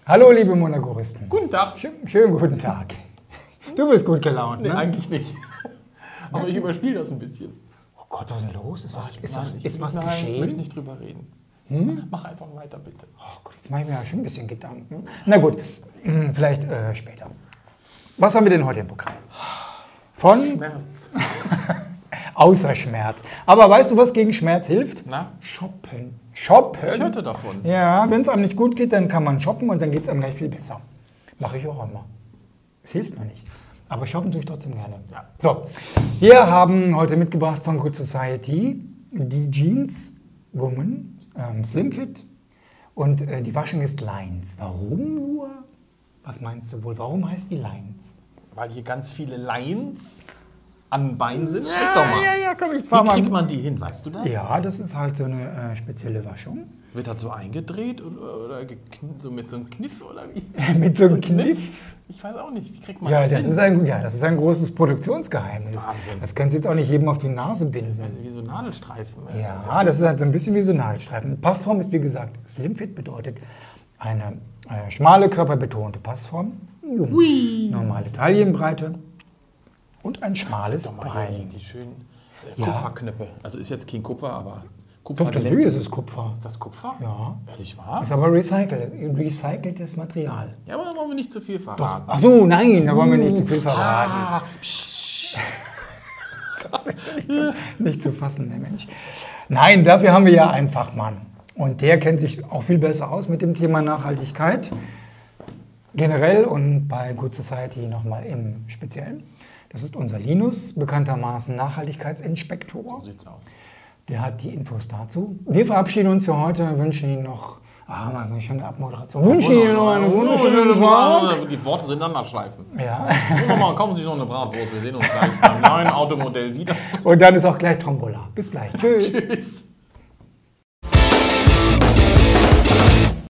Hallo, liebe Monacoristen. Guten Tag. Schönen guten Tag. Du bist gut gelaunt, Nee, ne? eigentlich nicht. Aber ich überspiele das ein bisschen. Oh Gott, was ist denn los? Ist was Nein, geschehen? ich möchte nicht drüber reden. Mach einfach weiter, bitte. Oh Gott, jetzt mache ich mir ja schon ein bisschen Gedanken. Na gut, vielleicht später. Was haben wir denn heute im Programm? Von Schmerz. außer Schmerz. Aber weißt du, was gegen Schmerz hilft? Na? Shoppen. Ich Shoppen? hörte davon. Ja, wenn es einem nicht gut geht, dann kann man shoppen und dann geht es einem gleich viel besser. Mache ich auch immer. Es hilft mir nicht. Aber shoppen tue ich trotzdem gerne. Ja. So, wir haben heute mitgebracht von Good Society die Jeans Woman Slim Fit und die Waschung ist Lines. Warum nur? Was meinst du wohl? Warum heißt die Lines? Weil hier ganz viele Lines an Beinen sind. Zeig doch mal. Ja, komm, ich Wie fahr mal. kriegt man die hin, weißt du das? Ja, das ist halt so eine spezielle Waschung. Wird das so eingedreht oder so mit so einem Kniff oder wie? Mit so einem Kniff? Ich weiß auch nicht. Wie kriegt man Ja, das das hin? ist ein großes Produktionsgeheimnis. Wahnsinn. Das können Sie jetzt auch nicht jedem auf die Nase binden. Wie so Nadelstreifen. Ja, das ist halt so ein bisschen wie so ein Nadelstreifen. Passform ist, wie gesagt, Slim Fit bedeutet eine schmale, körperbetonte Passform, normale Taillenbreite und ein schmales Doch mal hier Bein. die schönen Ja. Kupferknöpfe. Also ist jetzt kein Kupfer, aber Doch, natürlich ist es Kupfer. Ist das Kupfer? Ja. Ehrlich wahr? Ist aber recyceltes Material. Ja, aber da wollen wir nicht zu viel verraten. Ach so, nein, da wollen wir nicht zu viel verraten. Ah, psch. Da bist du nicht zu fassen, der Mensch. Nein, dafür haben wir ja einen Fachmann. Und der kennt sich auch viel besser aus mit dem Thema Nachhaltigkeit. Generell und bei Good Society nochmal im Speziellen. Das ist unser Linus, bekanntermaßen Nachhaltigkeitsinspektor. So sieht's aus. Der hat die Infos dazu. Wir verabschieden uns für heute, wünschen Ihnen noch, mal schon eine Abmoderation. Wünschen Ihnen noch eine wunderschöne Tag. Die Worte sind ineinander schleifen. Ja. Nochmal, kaufen Sie sich noch eine Bratwurst. Wir sehen uns gleich beim neuen Automodell wieder. Und dann ist auch gleich Trombola. Bis gleich. Tschüss. Tschüss.